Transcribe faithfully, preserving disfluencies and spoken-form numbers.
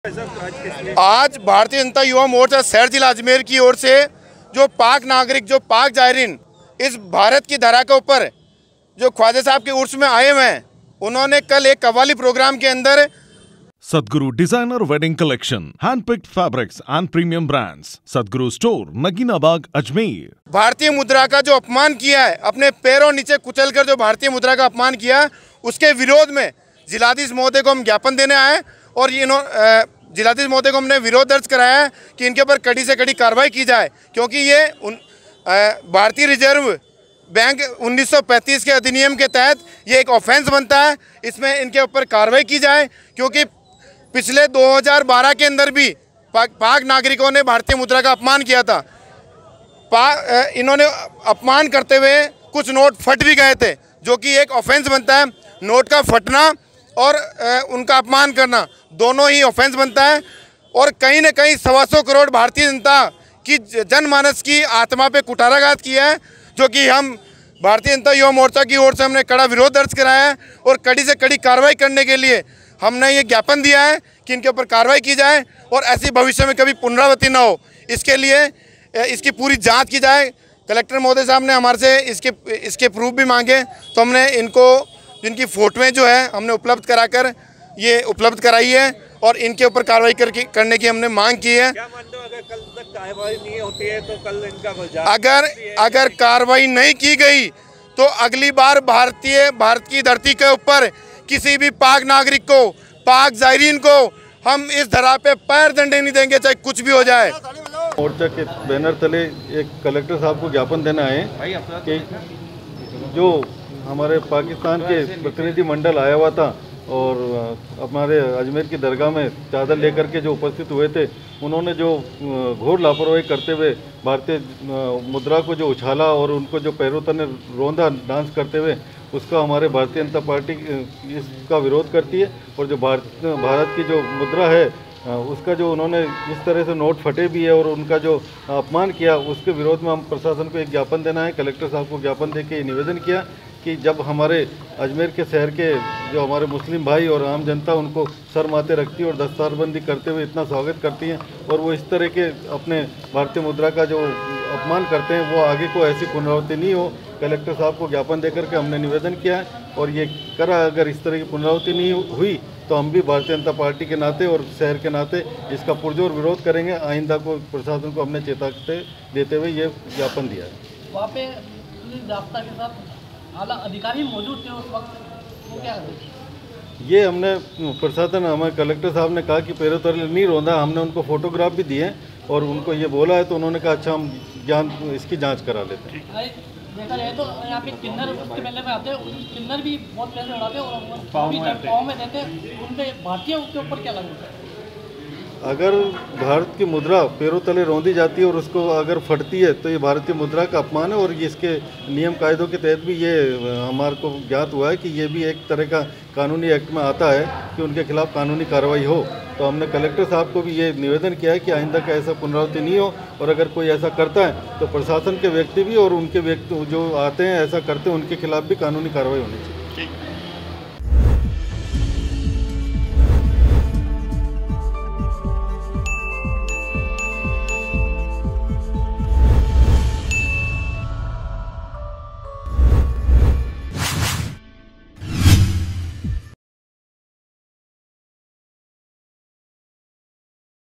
आज भारतीय जनता युवा मोर्चा शहर जिला अजमेर की ओर से जो पाक नागरिक, जो पाक जायरीन इस भारत की धरा के ऊपर जो ख्वाजा साहब के उर्स में आए हुए हैं, उन्होंने कल एक कव्वाली प्रोग्राम के अंदर Sadguru designer wedding collection, handpicked fabrics and premium brands, Sadguru store, Nagina Bagh, Ajmer. भारतीय मुद्रा का जो अपमान किया है, अपने पैरों नीचे कुचलकर जो भारतीय मुद्रा का अपमान किया है, उसके विरोध में जिलाधीश महोदय को हम ज्ञापन देने आए और ये जिलाधीश महोदय को हमने विरोध दर्ज कराया है कि इनके ऊपर कड़ी से कड़ी कार्रवाई की जाए, क्योंकि ये भारतीय रिजर्व बैंक उन्नीस सौ पैंतीस के अधिनियम के तहत ये एक ऑफेंस बनता है। इसमें इनके ऊपर कार्रवाई की जाए, क्योंकि पिछले दो हज़ार बारह के अंदर भी पाक, पाक नागरिकों ने भारतीय मुद्रा का अपमान किया था। पा इन्होंने अपमान करते हुए कुछ नोट फट भी गए थे, जो कि एक ऑफेंस बनता है। नोट का फटना और उनका अपमान करना दोनों ही ऑफेंस बनता है। और कहीं ना कहीं सवा सौ करोड़ भारतीय जनता की जनमानस की आत्मा पे कुठाराघात किया है, जो कि हम भारतीय जनता युवा मोर्चा की ओर से हमने कड़ा विरोध दर्ज कराया है और कड़ी से कड़ी कार्रवाई करने के लिए हमने ये ज्ञापन दिया है कि इनके ऊपर कार्रवाई की जाए और ऐसी भविष्य में कभी पुनरावृत्ति न हो, इसके लिए इसकी पूरी जांच की जाए। कलेक्टर महोदय साहब ने हमारे से इसके इसके प्रूफ भी मांगे, तो हमने इनको जिनकी फोटोएं जो है हमने उपलब्ध कराकर ये उपलब्ध कराई है और इनके ऊपर कार्रवाई करके करने की हमने मांग की है। क्या मानते हो, अगर कल तक कार्रवाई नहीं होती है तो कल इनका अगर अगर कार्रवाई नहीं की गई तो अगली बार भारतीय भारत की धरती के ऊपर किसी भी पाक नागरिक को, पाक जायरीन को हम इस धरा पे पैर दंडे नहीं देंगे, चाहे कुछ भी हो जाए। मोर्चा के बैनर तले एक कलेक्टर साहब को ज्ञापन देना है कि जो हमारे पाकिस्तान के प्रतिनिधि मंडल आया हुआ था और हमारे अजमेर की दरगाह में चादर लेकर के जो उपस्थित हुए थे, उन्होंने जो घोर लापरवाही करते हुए भारतीय मुद्रा को जो उछाला और उनको जो पैरों तले रोंदा डांस करते हुए, उसका हमारे भारतीय जनता पार्टी इसका विरोध करती है। और जो भारत भारत की जो मुद्रा है उसका जो उन्होंने इस तरह से नोट फटे भी है और उनका जो अपमान किया, उसके विरोध में हम प्रशासन को एक ज्ञापन देना है। कलेक्टर साहब को ज्ञापन दे के निवेदन किया कि जब हमारे अजमेर के शहर के जो हमारे मुस्लिम भाई और आम जनता उनको सर माथे रखती है और दस्तारबंदी करते हुए इतना स्वागत करती हैं, और वो इस तरह के अपने भारतीय मुद्रा का जो अपमान करते हैं, वो आगे को ऐसी पुनरावृत्ति नहीं हो। कलेक्टर साहब को ज्ञापन देकर के हमने निवेदन किया है और ये करा अगर इस तरह की पुनरावृत्ति नहीं हुई तो हम भी भारतीय जनता पार्टी के नाते और शहर के नाते इसका पुरजोर विरोध करेंगे। आइंदा को प्रशासन को हमने चेतावनी देते हुए ये ज्ञापन दिया है। वहाँ पे रास्ता के साथ आला अधिकारी मौजूद थे उस वक्त, वो क्या है? ये हमने प्रशासन हमारे कलेक्टर साहब ने कहा कि पैरों तले नहीं रोंदा, हमने उनको फोटोग्राफ भी दिए और उनको ये बोला है, तो उन्होंने कहा अच्छा हम ज्ञान इसकी जांच करा लेते हैं। देखा जाए तो यहाँ पे किन्नर उसके पहले में आते हैं, किन्नर भी बहुत पैसे उड़ाते हैं और पाँव में देते हैं, उन पे भारतीय के ऊपर क्या लगता है? अगर भारत की मुद्रा पैरों तले रौंदी जाती है और उसको अगर फटती है तो ये भारतीय मुद्रा का अपमान है और इसके नियम कायदों के तहत भी ये हमारे को ज्ञात हुआ है कि ये भी एक तरह का कानूनी एक्ट में आता है कि उनके खिलाफ कानूनी कार्रवाई हो। तो हमने कलेक्टर साहब को भी ये निवेदन किया है कि आइंदा का ऐसा पुनरावृत्ति नहीं हो, और अगर कोई ऐसा करता है तो प्रशासन के व्यक्ति भी और उनके व्यक्ति जो आते हैं ऐसा करते हैं, उनके खिलाफ भी कानूनी कार्रवाई होनी चाहिए।